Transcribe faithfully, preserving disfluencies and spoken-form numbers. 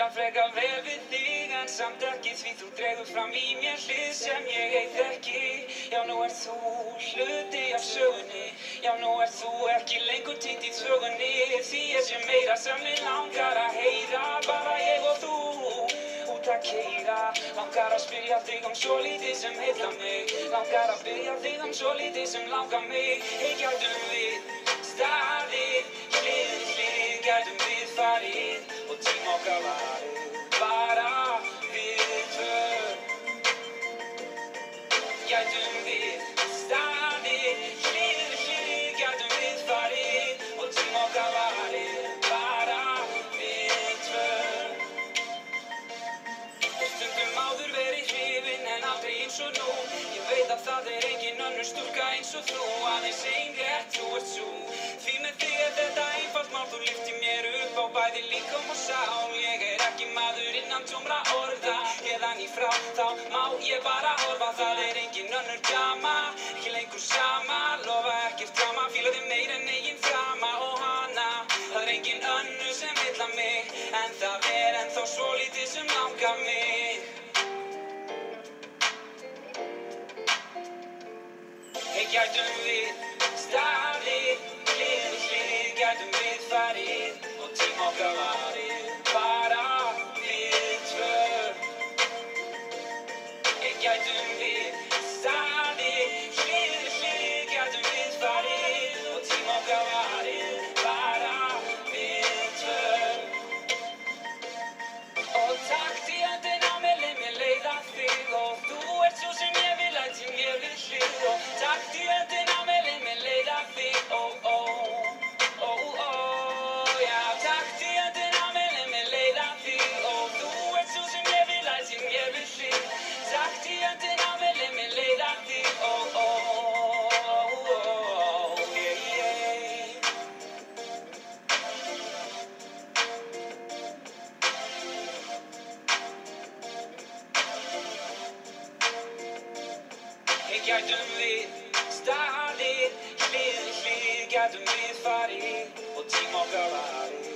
frekar vel við þig en samt ekki því þú dregur fram í mér hlið sem ég ei þekki. Já, nú ert þú hluti af sögunni. Já, nú ert þú ekki lengur týnd í þvögunni. Því ég sé meira sem mig langar að heyra, bara ég og þú út að keyra. Langar að spyrja þig um svolítið sem heillar mig. Langar að byrja þig um svolítið sem langar mig. Hey, gætum við staðið hlið við hlið, gætum við farið og tíma okkar varið, bara við tvö. Gætum við staðið hlið við hlið, gætum við farið og tíma okkar varið, bara við tvö. Stundum áður verið hrifin en aldrei eins og nú. Ég veit að það er engin önnur stúlka eins og þú, aðeins ein rétt, þú ert sú. Því með þig er þetta einfalt mál, þú lyftir mér upp á bæði líkam og sál. Ég er ekki maður innan tómra orða, héðan í frá þá má ég bara horfa. Það er engin önnur dama, ekki lengur sama, lofa ekkert drama, fíla þig meira en eigin frama og hana. Það er engin önnur sem heillar mig, en það er ennþá svolítið sem langar mig. Hey, gætum við staðið hlið við hlið, gætum við farið og tíma okkar varið, bara við tvö. Hey, gætum við staðið hlið við hlið, gætum við farið og tíma okkar varið, bara við tvö. Og takk í höndina á mér, leið mér leiða þig og þú ert svo sem ég vil ætti mér við hlið. Og takk í höndina á mér, leið mér leiða þig, ó, ó, ó, ó, já. Takk í höndina á mér, leið mér leiða þig og þú ert svo sem ég vil ætti mér við hlið. Takk í höndina á mér, leið mér leiða þig, ó, ó, ó, ó, yeah, yeah. Hey, gætum við staðið hlið við hlið, gætum við farið og tíma okkar varið.